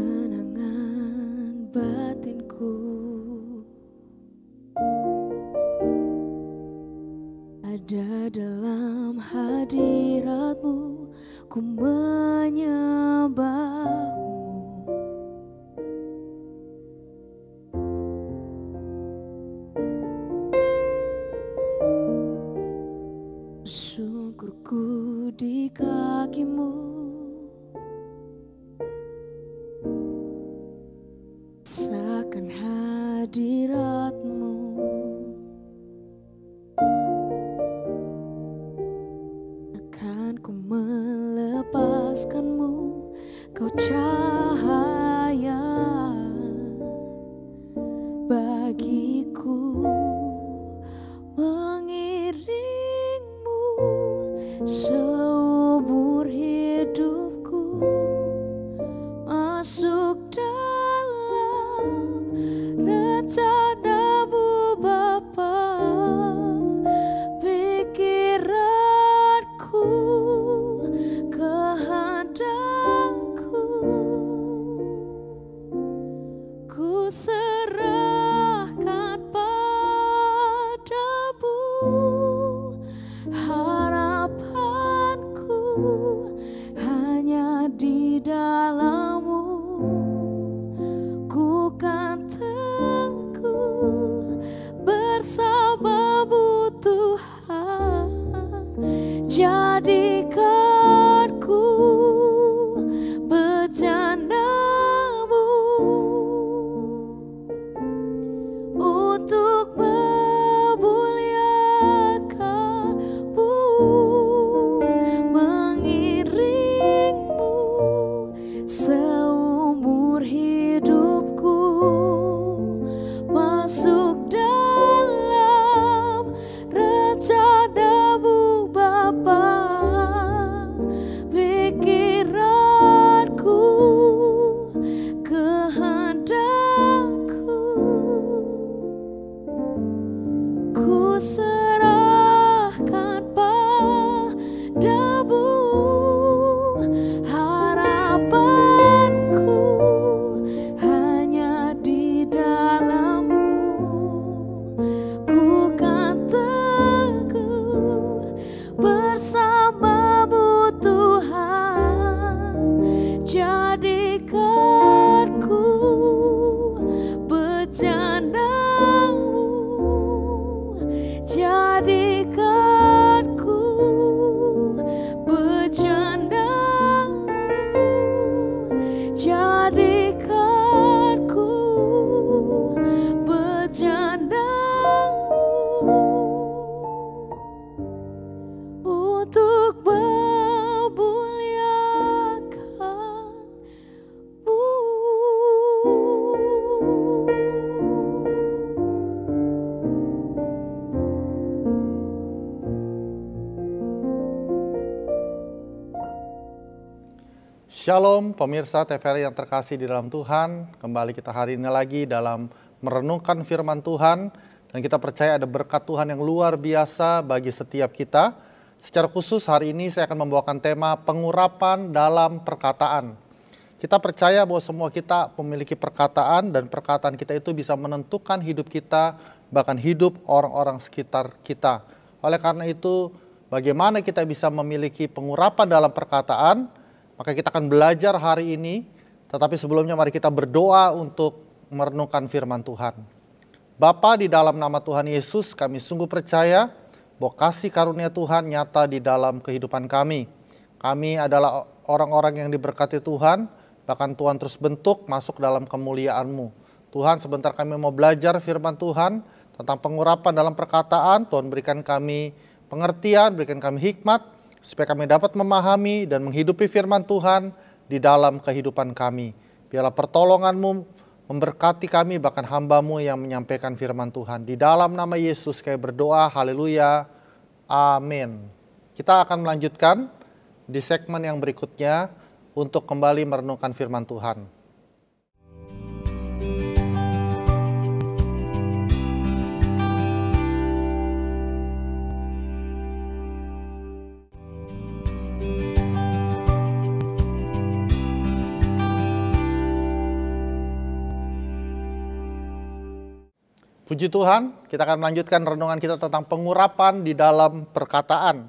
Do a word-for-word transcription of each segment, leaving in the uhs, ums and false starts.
Ketenangan batinku ada dalam hadirat-Mu, ku menyembah-Mu. Syukurku di kaki-Mu, rasakan hadirat-Mu. Takkan ku melepaskan-Mu, Kau cahaya bagiku. Mengiring-Mu seumur hidupku, masuk dalam rencana-Mu Bapa. Pikiranku, kehendakku, ku serahkan padamu. Harapanku hanya di dalam-Mu, ku kan teguh bersama-Mu Tuhan. Jadikanku bejana-Mu untuk memuliakan-Mu. Mengiring-Mu seumur hidupku, masuk dalam rencana-Mu Bapa. Pikiranku, kehendakku, ku serahkan padamu. Harapanku hanya di dalam-Mu, ku kan teguh bersama-Mu Tuhan. Jadikanku bejana-Mu, jadikanku bejana-Mu, jadikanku bejana-Mu untuk memuliakan-Mu. Shalom pemirsa T V R I yang terkasih di dalam Tuhan. Kembali kita hari ini lagi dalam merenungkan firman Tuhan. Dan kita percaya ada berkat Tuhan yang luar biasa bagi setiap kita. Secara khusus hari ini saya akan membawakan tema pengurapan dalam perkataan. Kita percaya bahwa semua kita memiliki perkataan dan perkataan kita itu bisa menentukan hidup kita, bahkan hidup orang-orang sekitar kita. Oleh karena itu, bagaimana kita bisa memiliki pengurapan dalam perkataan? Maka kita akan belajar hari ini, tetapi sebelumnya mari kita berdoa untuk merenungkan firman Tuhan. Bapa, di dalam nama Tuhan Yesus, kami sungguh percaya bahwa kasih karunia Tuhan nyata di dalam kehidupan kami. Kami adalah orang-orang yang diberkati Tuhan, bahkan Tuhan terus bentuk masuk dalam kemuliaan-Mu. Tuhan, sebentar kami mau belajar firman Tuhan tentang pengurapan dalam perkataan. Tuhan berikan kami pengertian, berikan kami hikmat, supaya kami dapat memahami dan menghidupi firman Tuhan di dalam kehidupan kami. Biarlah pertolongan-Mu memberkati kami, bahkan hamba-Mu yang menyampaikan firman Tuhan. Di dalam nama Yesus kami berdoa, haleluya, amin. Kita akan melanjutkan di segmen yang berikutnya untuk kembali merenungkan firman Tuhan. Puji Tuhan, kita akan melanjutkan renungan kita tentang pengurapan di dalam perkataan.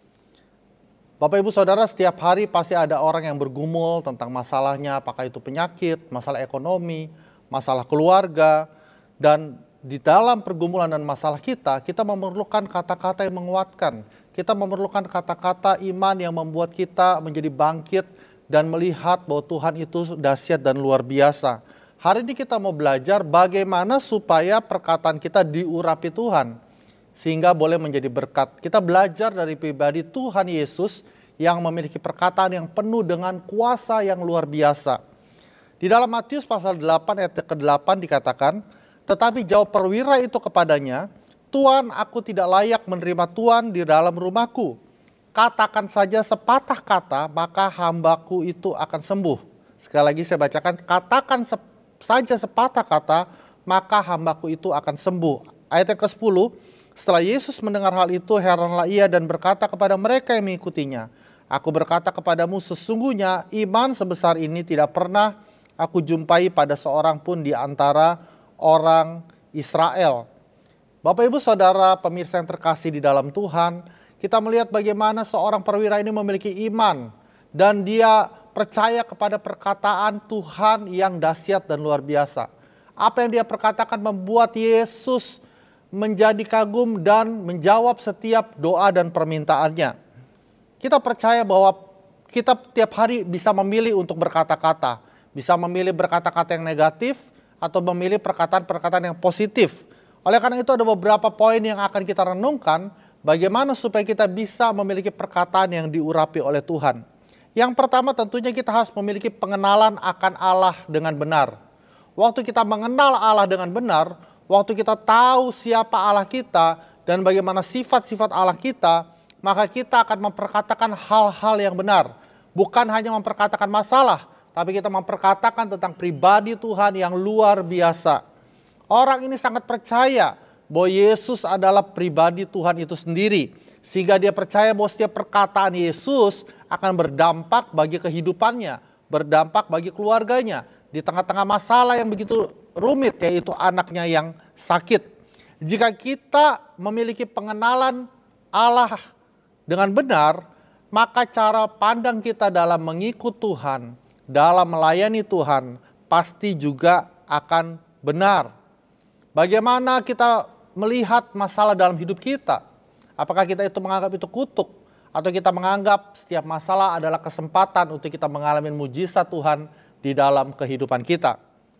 Bapak Ibu Saudara, setiap hari pasti ada orang yang bergumul tentang masalahnya, apakah itu penyakit, masalah ekonomi, masalah keluarga. Dan di dalam pergumulan dan masalah kita, kita memerlukan kata-kata yang menguatkan. Kita memerlukan kata-kata iman yang membuat kita menjadi bangkit dan melihat bahwa Tuhan itu dahsyat dan luar biasa. Hari ini kita mau belajar bagaimana supaya perkataan kita diurapi Tuhan, sehingga boleh menjadi berkat. Kita belajar dari pribadi Tuhan Yesus yang memiliki perkataan yang penuh dengan kuasa yang luar biasa. Di dalam Matius pasal delapan ayat ke delapan dikatakan, tetapi jawab perwira itu kepadanya, Tuan, aku tidak layak menerima Tuan di dalam rumahku. Katakan saja sepatah kata, maka hambaku itu akan sembuh. Sekali lagi saya bacakan, katakan sepatah saja sepatah kata, maka hambaku itu akan sembuh. Ayat yang kesepuluh, setelah Yesus mendengar hal itu, heranlah ia dan berkata kepada mereka yang mengikutinya, aku berkata kepadamu, sesungguhnya iman sebesar ini tidak pernah aku jumpai pada seorang pun di antara orang Israel. Bapak Ibu Saudara pemirsa yang terkasih di dalam Tuhan, kita melihat bagaimana seorang perwira ini memiliki iman dan dia percaya kepada perkataan Tuhan yang dahsyat dan luar biasa. Apa yang dia perkatakan membuat Yesus menjadi kagum dan menjawab setiap doa dan permintaannya. Kita percaya bahwa kita tiap hari bisa memilih untuk berkata-kata. Bisa memilih berkata-kata yang negatif atau memilih perkataan-perkataan yang positif. Oleh karena itu ada beberapa poin yang akan kita renungkan bagaimana supaya kita bisa memiliki perkataan yang diurapi oleh Tuhan. Yang pertama tentunya kita harus memiliki pengenalan akan Allah dengan benar. Waktu kita mengenal Allah dengan benar, waktu kita tahu siapa Allah kita dan bagaimana sifat-sifat Allah kita, maka kita akan memperkatakan hal-hal yang benar. Bukan hanya memperkatakan masalah, tapi kita memperkatakan tentang pribadi Tuhan yang luar biasa. Orang ini sangat percaya bahwa Yesus adalah pribadi Tuhan itu sendiri. Sehingga dia percaya bahwa setiap perkataan Yesus akan berdampak bagi kehidupannya, berdampak bagi keluarganya. Di tengah-tengah masalah yang begitu rumit, yaitu anaknya yang sakit. Jika kita memiliki pengenalan Allah dengan benar, maka cara pandang kita dalam mengikut Tuhan, dalam melayani Tuhan, pasti juga akan benar. Bagaimana kita melihat masalah dalam hidup kita? Apakah kita itu menganggap itu kutuk? Atau kita menganggap setiap masalah adalah kesempatan untuk kita mengalami mujizat Tuhan di dalam kehidupan kita?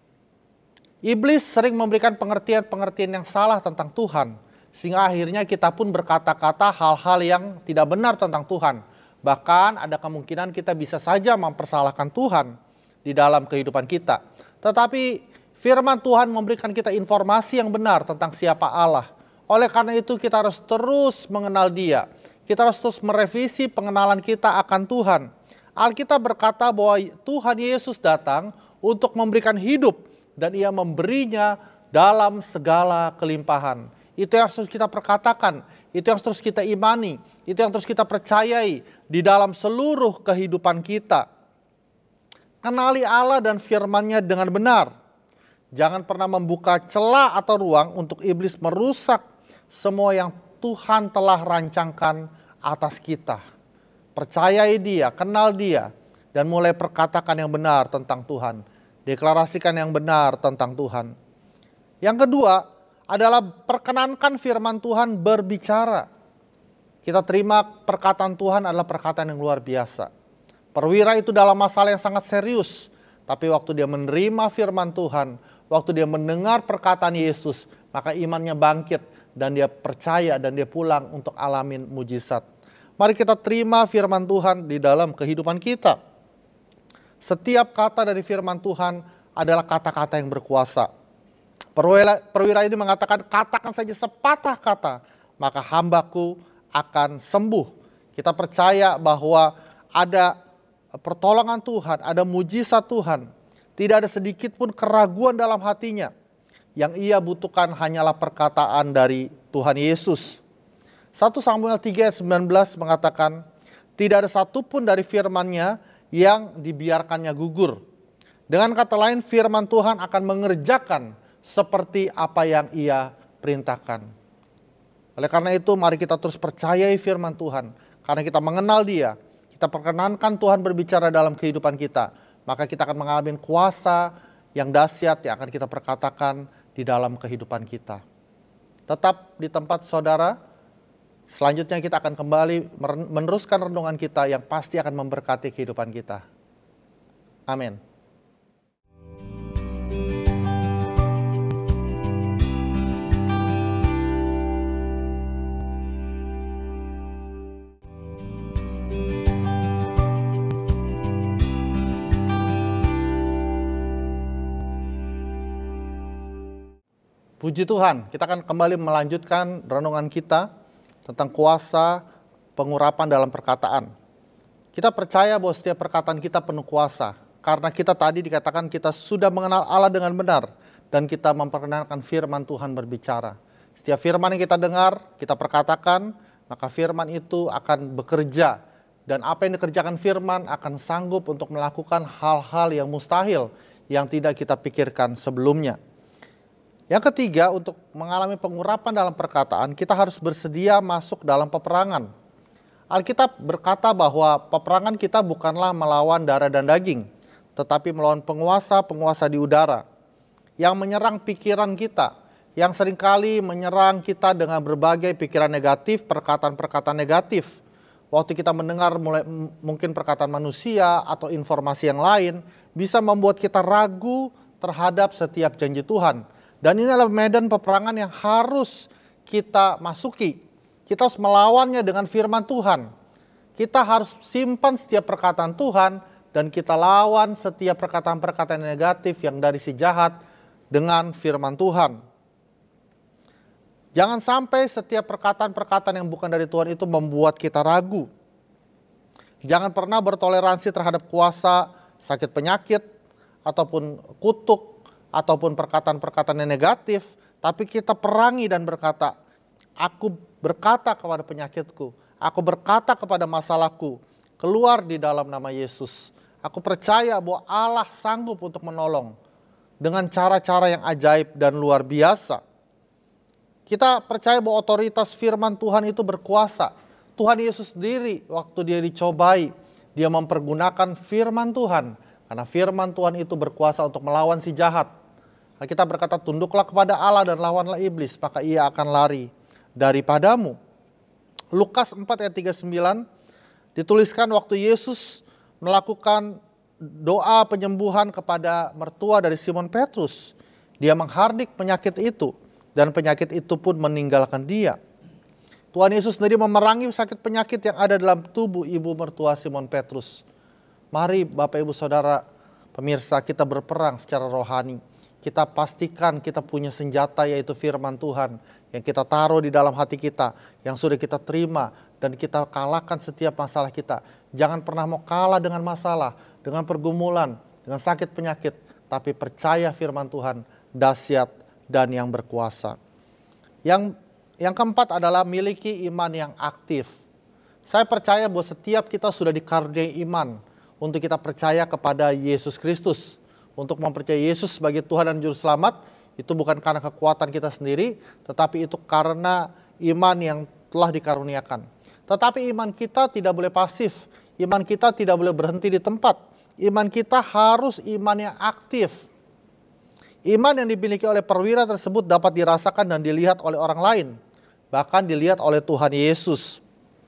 Iblis sering memberikan pengertian-pengertian yang salah tentang Tuhan. Sehingga akhirnya kita pun berkata-kata hal-hal yang tidak benar tentang Tuhan. Bahkan ada kemungkinan kita bisa saja mempersalahkan Tuhan di dalam kehidupan kita. Tetapi firman Tuhan memberikan kita informasi yang benar tentang siapa Allah. Oleh karena itu kita harus terus mengenal Dia. Kita harus terus merevisi pengenalan kita akan Tuhan. Alkitab berkata bahwa Tuhan Yesus datang untuk memberikan hidup dan Ia memberinya dalam segala kelimpahan. Itu yang harus kita perkatakan, itu yang harus kita imani, itu yang terus kita percayai di dalam seluruh kehidupan kita. Kenali Allah dan firman-Nya dengan benar. Jangan pernah membuka celah atau ruang untuk iblis merusak semua yang Tuhan telah rancangkan atas kita. Percayai Dia, kenal Dia, dan mulai perkatakan yang benar tentang Tuhan. Deklarasikan yang benar tentang Tuhan. Yang kedua adalah perkenankan firman Tuhan berbicara. Kita terima perkataan Tuhan adalah perkataan yang luar biasa. Perwira itu dalam masalah yang sangat serius. Tapi waktu dia menerima firman Tuhan, waktu dia mendengar perkataan Yesus, maka imannya bangkit dan dia percaya dan dia pulang untuk alamin mujizat. Mari kita terima firman Tuhan di dalam kehidupan kita. Setiap kata dari firman Tuhan adalah kata-kata yang berkuasa. Perwira, perwira ini mengatakan, katakan saja sepatah kata, maka hambaku akan sembuh. Kita percaya bahwa ada pertolongan Tuhan, ada mujizat Tuhan. Tidak ada sedikit pun keraguan dalam hatinya. Yang ia butuhkan hanyalah perkataan dari Tuhan Yesus. satu Samuel tiga ayat sembilan belas mengatakan, tidak ada satupun dari firman-Nya yang dibiarkannya gugur. Dengan kata lain, firman Tuhan akan mengerjakan seperti apa yang Ia perintahkan. Oleh karena itu mari kita terus percayai firman Tuhan. Karena kita mengenal Dia, kita perkenankan Tuhan berbicara dalam kehidupan kita, maka kita akan mengalami kuasa yang dahsyat yang akan kita perkatakan di dalam kehidupan kita. Tetap di tempat saudara. Selanjutnya kita akan kembali meneruskan renungan kita yang pasti akan memberkati kehidupan kita. Amin. Puji Tuhan, kita akan kembali melanjutkan renungan kita tentang kuasa pengurapan dalam perkataan. Kita percaya bahwa setiap perkataan kita penuh kuasa, karena kita tadi dikatakan kita sudah mengenal Allah dengan benar, dan kita memperkenalkan firman Tuhan berbicara. Setiap firman yang kita dengar, kita perkatakan, maka firman itu akan bekerja, dan apa yang dikerjakan firman akan sanggup untuk melakukan hal-hal yang mustahil, yang tidak kita pikirkan sebelumnya. Yang ketiga, untuk mengalami pengurapan dalam perkataan, kita harus bersedia masuk dalam peperangan. Alkitab berkata bahwa peperangan kita bukanlah melawan darah dan daging, tetapi melawan penguasa-penguasa di udara, yang menyerang pikiran kita, yang seringkali menyerang kita dengan berbagai pikiran negatif, perkataan-perkataan negatif. Waktu kita mendengar mulai, mungkin perkataan manusia atau informasi yang lain, bisa membuat kita ragu terhadap setiap janji Tuhan. Dan ini adalah medan peperangan yang harus kita masuki. Kita harus melawannya dengan firman Tuhan. Kita harus simpan setiap perkataan Tuhan dan kita lawan setiap perkataan-perkataan negatif yang dari si jahat dengan firman Tuhan. Jangan sampai setiap perkataan-perkataan yang bukan dari Tuhan itu membuat kita ragu. Jangan pernah bertoleransi terhadap kuasa, sakit penyakit, ataupun kutuk, ataupun perkataan-perkataan yang negatif, tapi kita perangi dan berkata, aku berkata kepada penyakitku, aku berkata kepada masalahku, keluar di dalam nama Yesus. Aku percaya bahwa Allah sanggup untuk menolong dengan cara-cara yang ajaib dan luar biasa. Kita percaya bahwa otoritas firman Tuhan itu berkuasa. Tuhan Yesus sendiri waktu dia dicobai, dia mempergunakan firman Tuhan. Karena firman Tuhan itu berkuasa untuk melawan si jahat. Kita berkata, tunduklah kepada Allah dan lawanlah iblis, maka ia akan lari daripadamu. Lukas empat ayat tiga puluh sembilan dituliskan waktu Yesus melakukan doa penyembuhan kepada mertua dari Simon Petrus. Dia menghardik penyakit itu dan penyakit itu pun meninggalkan dia. Tuhan Yesus sendiri memerangi sakit penyakit yang ada dalam tubuh ibu mertua Simon Petrus. Mari Bapak Ibu Saudara pemirsa, kita berperang secara rohani. Kita pastikan kita punya senjata yaitu firman Tuhan yang kita taruh di dalam hati kita, yang sudah kita terima dan kita kalahkan setiap masalah kita. Jangan pernah mau kalah dengan masalah, dengan pergumulan, dengan sakit penyakit, tapi percaya firman Tuhan dahsyat dan yang berkuasa. Yang yang keempat adalah miliki iman yang aktif. Saya percaya bahwa setiap kita sudah dikaruniai iman untuk kita percaya kepada Yesus Kristus. Untuk mempercayai Yesus sebagai Tuhan dan Juru Selamat, itu bukan karena kekuatan kita sendiri, tetapi itu karena iman yang telah dikaruniakan. Tetapi iman kita tidak boleh pasif, iman kita tidak boleh berhenti di tempat. Iman kita harus iman yang aktif. Iman yang dimiliki oleh perwira tersebut dapat dirasakan dan dilihat oleh orang lain, bahkan dilihat oleh Tuhan Yesus.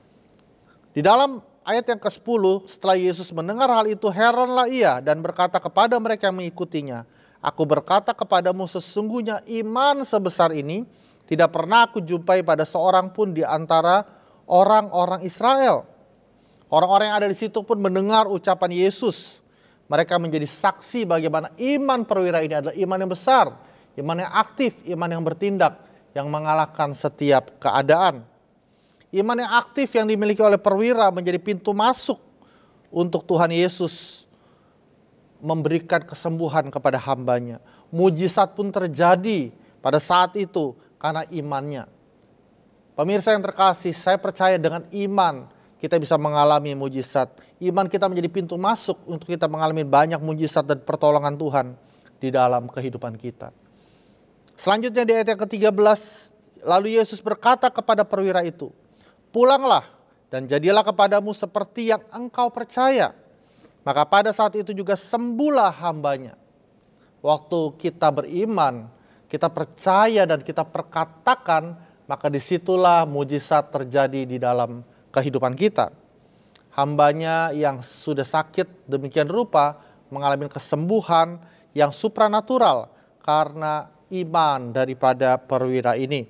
Di dalam ayat yang kesepuluh, setelah Yesus mendengar hal itu, heranlah ia dan berkata kepada mereka yang mengikutinya, aku berkata kepadamu sesungguhnya iman sebesar ini tidak pernah aku jumpai pada seorang pun di antara orang-orang Israel. Orang-orang yang ada di situ pun mendengar ucapan Yesus. Mereka menjadi saksi bagaimana iman perwira ini adalah iman yang besar, iman yang aktif, iman yang bertindak, yang mengalahkan setiap keadaan. Iman yang aktif yang dimiliki oleh perwira menjadi pintu masuk untuk Tuhan Yesus memberikan kesembuhan kepada hambanya. Mujizat pun terjadi pada saat itu karena imannya. Pemirsa yang terkasih, saya percaya dengan iman kita bisa mengalami mujizat. Iman kita menjadi pintu masuk untuk kita mengalami banyak mujizat dan pertolongan Tuhan di dalam kehidupan kita. Selanjutnya di ayat yang ketiga belas, lalu Yesus berkata kepada perwira itu, pulanglah dan jadilah kepadamu seperti yang engkau percaya. Maka pada saat itu juga sembuhlah hambanya. Waktu kita beriman, kita percaya dan kita perkatakan, maka disitulah mujizat terjadi di dalam kehidupan kita. Hambanya yang sudah sakit demikian rupa mengalami kesembuhan yang supranatural karena iman daripada perwira ini.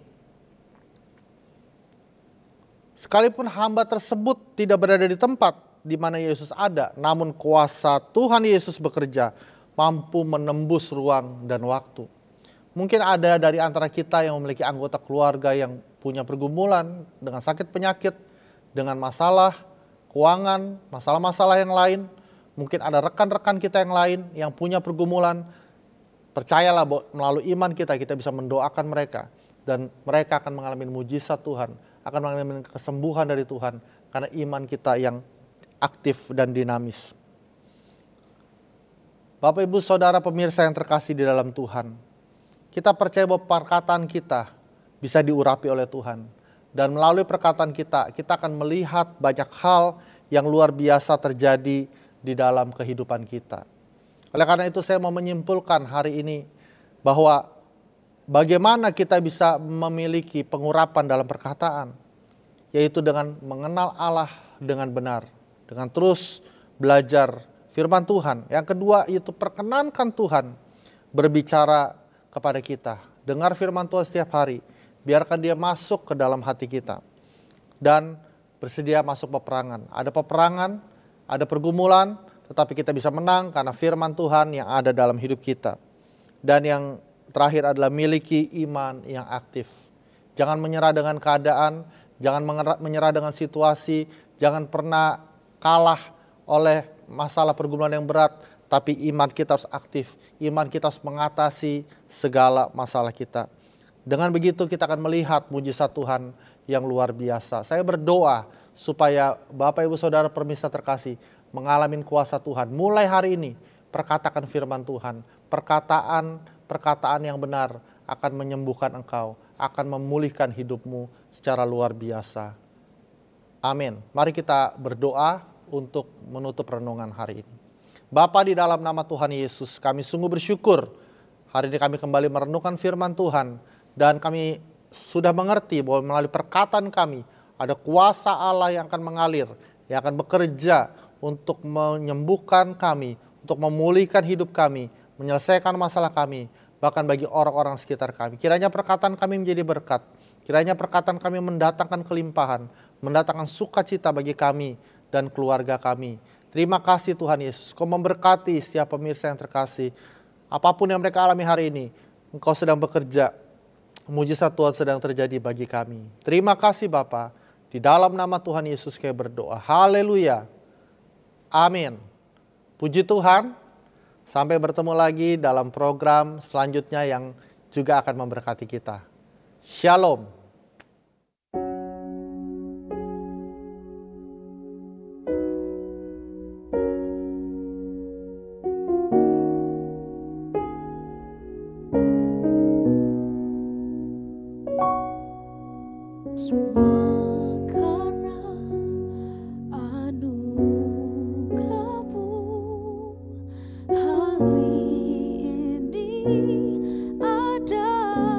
Sekalipun hamba tersebut tidak berada di tempat di mana Yesus ada, namun kuasa Tuhan Yesus bekerja mampu menembus ruang dan waktu. Mungkin ada dari antara kita yang memiliki anggota keluarga yang punya pergumulan dengan sakit penyakit, dengan masalah keuangan, masalah-masalah yang lain. Mungkin ada rekan-rekan kita yang lain yang punya pergumulan. Percayalah bahwa melalui iman kita, kita bisa mendoakan mereka. Dan mereka akan mengalami mujizat Tuhan, akan mengalami kesembuhan dari Tuhan. Karena iman kita yang aktif dan dinamis. Bapak, Ibu, Saudara, pemirsa yang terkasih di dalam Tuhan. Kita percaya bahwa perkataan kita bisa diurapi oleh Tuhan. Dan melalui perkataan kita, kita akan melihat banyak hal yang luar biasa terjadi di dalam kehidupan kita. Oleh karena itu saya mau menyimpulkan hari ini bahwa bagaimana kita bisa memiliki pengurapan dalam perkataan. Yaitu dengan mengenal Allah dengan benar. Dengan terus belajar firman Tuhan. Yang kedua yaitu perkenankan Tuhan berbicara kepada kita. Dengar firman Tuhan setiap hari. Biarkan dia masuk ke dalam hati kita. Dan bersedia masuk peperangan. Ada peperangan, ada pergumulan, tetapi kita bisa menang karena firman Tuhan yang ada dalam hidup kita. Dan yang terakhir adalah miliki iman yang aktif. Jangan menyerah dengan keadaan, jangan menyerah dengan situasi, jangan pernah kalah oleh masalah pergumulan yang berat, tapi iman kita harus aktif. Iman kita harus mengatasi segala masalah kita. Dengan begitu kita akan melihat mujizat Tuhan yang luar biasa. Saya berdoa supaya Bapak, Ibu, Saudara, pemirsa terkasih mengalami kuasa Tuhan. Mulai hari ini perkatakan firman Tuhan. Perkataan-perkataan yang benar akan menyembuhkan engkau, akan memulihkan hidupmu secara luar biasa. Amin. Mari kita berdoa untuk menutup renungan hari ini. Bapa, di dalam nama Tuhan Yesus, kami sungguh bersyukur hari ini kami kembali merenungkan firman Tuhan. Dan kami sudah mengerti bahwa melalui perkataan kami ada kuasa Allah yang akan mengalir, yang akan bekerja untuk menyembuhkan kami, untuk memulihkan hidup kami, menyelesaikan masalah kami, bahkan bagi orang-orang sekitar kami. Kiranya perkataan kami menjadi berkat, kiranya perkataan kami mendatangkan kelimpahan, mendatangkan sukacita bagi kami dan keluarga kami. Terima kasih Tuhan Yesus, Kau memberkati setiap pemirsa yang terkasih. Apapun yang mereka alami hari ini, Engkau sedang bekerja. Mujizat Tuhan sedang terjadi bagi kami. Terima kasih Bapa. Di dalam nama Tuhan Yesus kami berdoa. Haleluya. Amin. Puji Tuhan. Sampai bertemu lagi dalam program selanjutnya yang juga akan memberkati kita. Shalom. Semua karena anugerah-Mu hari ini ada.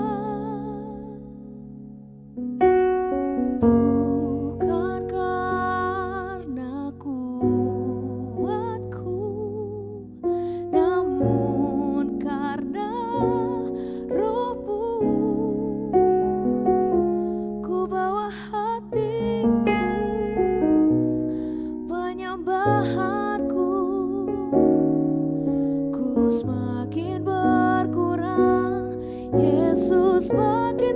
Bukan karena kuatku, namun karena Roh-Mu. Ku bawa hatiku, penyembahanku, ku semakin berkurang, Yesus makin